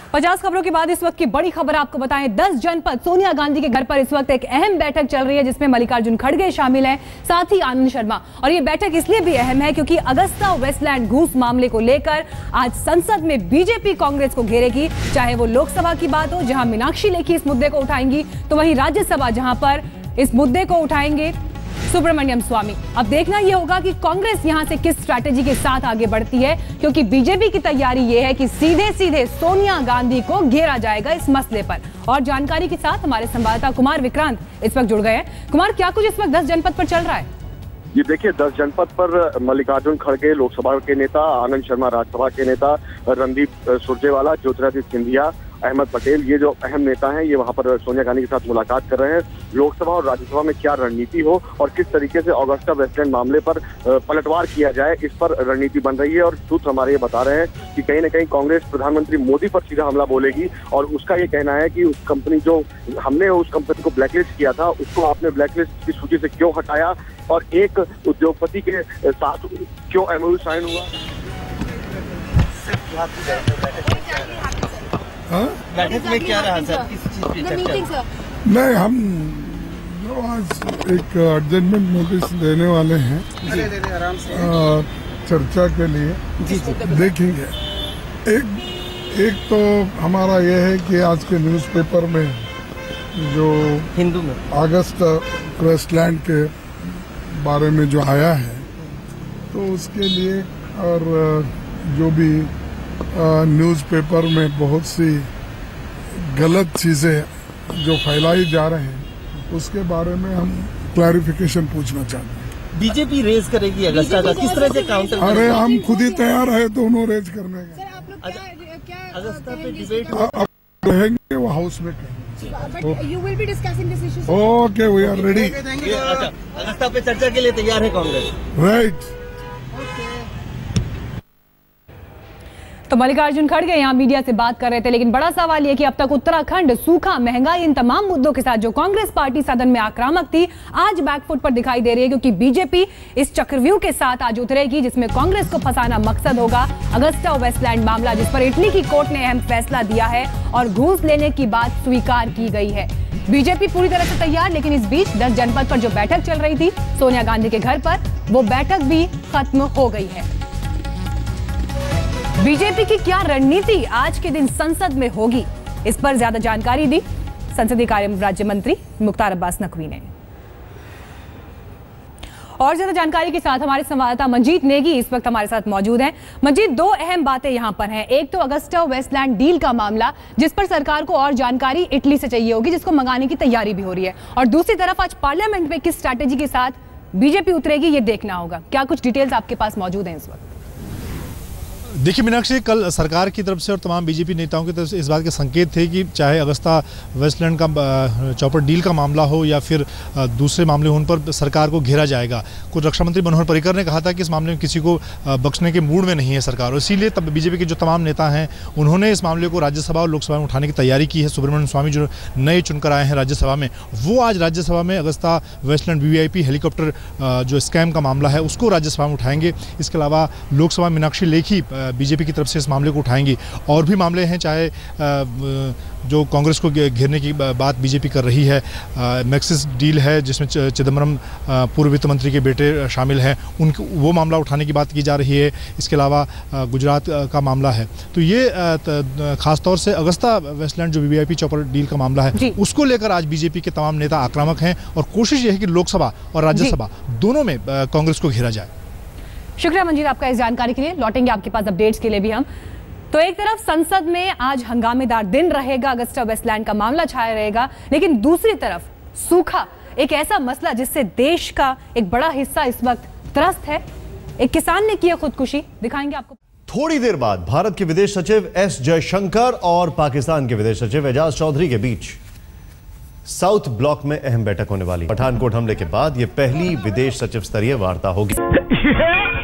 50 खबरों के बाद इस वक्त की बड़ी खबर आपको बताएं। 10 जनपद सोनिया गांधी के घर पर इस वक्त एक अहम बैठक चल रही है जिसमें मल्लिकार्जुन खड़गे शामिल हैं, साथ ही आनंद शर्मा। और ये बैठक इसलिए भी अहम है क्योंकि अगस्ता वेस्टलैंड घूस मामले को लेकर आज संसद में बीजेपी कांग्रेस को घेरेगी। चाहे वो लोकसभा की बात हो जहां मीनाक्षी लेखी इस मुद्दे को उठाएंगी, तो वहीं राज्यसभा जहां पर इस मुद्दे को उठाएंगे सुब्रमण्यम स्वामी। अब देखना यह होगा कि कांग्रेस यहां से किस स्ट्रैटेजी के साथ आगे बढ़ती है, क्योंकि बीजेपी की तैयारी यह है कि सीधे सीधे सोनिया गांधी को घेरा जाएगा इस मसले पर। और जानकारी के साथ हमारे संवाददाता कुमार विक्रांत इस वक्त जुड़ गए हैं। कुमार, क्या कुछ इस वक्त 10 जनपद पर चल रहा है? ये देखिए, 10 जनपद पर मल्लिकार्जुन खड़गे लोकसभा के नेता, आनंद शर्मा राज्यसभा के नेता, रणदीप सुरजेवाला, ज्योतिरादित्य सिंधिया, अहमद पटेल, ये जो अहम नेता हैं, ये वहां पर सोनिया गांधी के साथ मुलाकात कर रहे हैं। लोकसभा और राज्यसभा में क्या रणनीति हो और किस तरीके से अगस्ता वेस्टलैंड मामले पर पलटवार किया जाए, इस पर रणनीति बन रही है। और सूत्र हमारे ये बता रहे हैं कि कहीं न कहीं कांग्रेस प्रधानमंत्री मोदी पर सीधा हमला बोलेगी और उसका ये कहना है कि उस कंपनी जो हमने उस कंपनी को ब्लैकलिस्ट किया था, उसको आपने ब्लैकलिस्ट की सूची से क्यों हटाया और एक उद्योगपति के साथ क्यों एमओयू साइन हुआ। बैठक में क्या रहा सर? किस चीज की चर्चा? नहीं, हम जो आज एक एडजमेंट नोटिस देने वाले हैं आराम से चर्चा के लिए देखेंगे। एक तो हमारा यह है कि आज के न्यूज़पेपर में जो हिंदू में अगस्ता वेस्टलैंड के बारे में जो आया है, तो उसके लिए और जो भी न्यूज़पेपर में बहुत सी गलत चीज़ें जो फैलाई जा रहे हैं, उसके बारे में हम क्लैरिफिकेशन पूछना चाहते हैं। बीजेपी रेज करेगी अगस्ता का, किस तरह से काउंटर? अरे हम खुद ही तैयार है दोनों रेज करने का। अगस्ता पे डिबेट रहेंगे वो हाउस में okay, we are ready. Agusta पे चर्चा के लिए तैयार है कांग्रेस, राइट। तो मल्लिकार्जुन खड़गे यहाँ मीडिया से बात कर रहे थे, लेकिन बड़ा सवाल यह कि अब तक उत्तराखंड, सूखा, महंगाई, इन तमाम मुद्दों के साथ जो कांग्रेस पार्टी सदन में आक्रामक थी, आज बैकफुट पर दिखाई दे रही है, क्योंकि बीजेपी इस चक्रव्यूह के साथ आज उतरेगी जिसमें कांग्रेस को फंसाना मकसद होगा। अगस्ता वेस्टलैंड मामला जिस पर इटली की कोर्ट ने अहम फैसला दिया है और घूस लेने की बात स्वीकार की गई है। बीजेपी पूरी तरह से तैयार, लेकिन इस बीच 10 जनपद पर जो बैठक चल रही थी सोनिया गांधी के घर पर, वो बैठक भी खत्म हो गई है। बीजेपी की क्या रणनीति आज के दिन संसद में होगी, इस पर ज्यादा जानकारी दी संसदीय कार्य राज्य मंत्री मुख्तार अब्बास नकवी ने। और ज्यादा जानकारी के साथ हमारे संवाददाता मंजीत नेगी इस वक्त हमारे साथ मौजूद हैं। मंजीत, दो अहम बातें यहां पर हैं। एक तो अगस्ता वेस्टलैंड डील का मामला, जिस पर सरकार को और जानकारी इटली से चाहिए होगी, जिसको मंगाने की तैयारी भी हो रही है, और दूसरी तरफ आज पार्लियामेंट में किस स्ट्रैटेजी के साथ बीजेपी उतरेगी, ये देखना होगा। क्या कुछ डिटेल्स आपके पास मौजूद हैं इस वक्त? देखिए मीनाक्षी, कल सरकार की तरफ से और तमाम बीजेपी नेताओं की तरफ से इस बात के संकेत थे कि चाहे अगस्ता वेस्टलैंड का चौपर डील का मामला हो या फिर दूसरे मामले हो, उन पर सरकार को घेरा जाएगा। कुछ रक्षा मंत्री मनोहर पर्रिकर ने कहा था कि इस मामले में किसी को बख्शने के मूड में नहीं है सरकार, और इसीलिए तब बीजेपी के जो तमाम नेता हैं उन्होंने इस मामले को राज्यसभा और लोकसभा में उठाने की तैयारी की है। सुब्रमण्यम स्वामी जो नए चुनकर आए हैं राज्यसभा में, वो आज राज्यसभा में अगस्ता वेस्टलैंड वीवीआईपी हेलीकॉप्टर जो स्कैम का मामला है उसको राज्यसभा में उठाएंगे। इसके अलावा लोकसभा मीनाक्षी लेखी बीजेपी की तरफ से इस मामले को उठाएंगी। और भी मामले हैं, चाहे जो कांग्रेस को घेरने की बात बीजेपी कर रही है, मैक्सिस डील है जिसमें चिदम्बरम पूर्व वित्त मंत्री के बेटे शामिल हैं, उनको वो मामला उठाने की बात की जा रही है। इसके अलावा गुजरात का मामला है। तो ये खासतौर से अगस्ता वेस्टलैंड जो वीवीआईपी चौपर डील का मामला है उसको लेकर आज बीजेपी के तमाम नेता आक्रामक हैं और कोशिश ये है कि लोकसभा और राज्यसभा दोनों में कांग्रेस को घेरा जाए। शुक्रिया मंजीत आपका इस जानकारी के लिए। लौटेंगे आपके पास अपडेट्स के लिए भी हम। तो एक तरफ संसद में आज हंगामेदार दिन रहेगा, अगस्ता वेस्टलैंड का मामला छाया रहेगा, लेकिन दूसरी तरफ सूखा, एक ऐसा मसला जिससे देश का एक बड़ा हिस्सा इस वक्त त्रस्त है। एक किसान ने की खुदकुशी, दिखाएंगे आपको। थोड़ी देर बाद भारत के विदेश सचिव एस जयशंकर और पाकिस्तान के विदेश सचिव एजाज चौधरी के बीच साउथ ब्लॉक में अहम बैठक होने वाली। पठानकोट हमले के बाद यह पहली विदेश सचिव स्तरीय वार्ता होगी।